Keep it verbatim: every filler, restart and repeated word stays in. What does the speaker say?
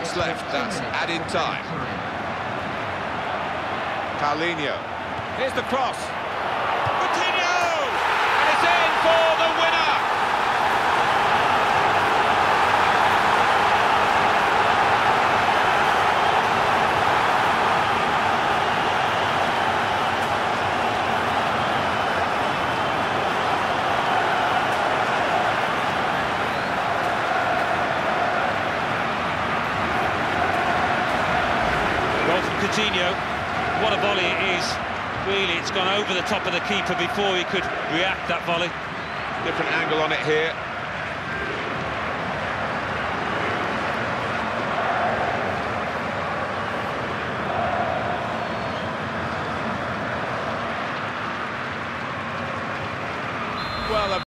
minutes left, that's added time. Paulinho. Here's the cross. Coutinho! And it's in for the winner! Coutinho, what a volley it is. Really, it's gone over the top of the keeper before he could react that volley. Different angle on it here.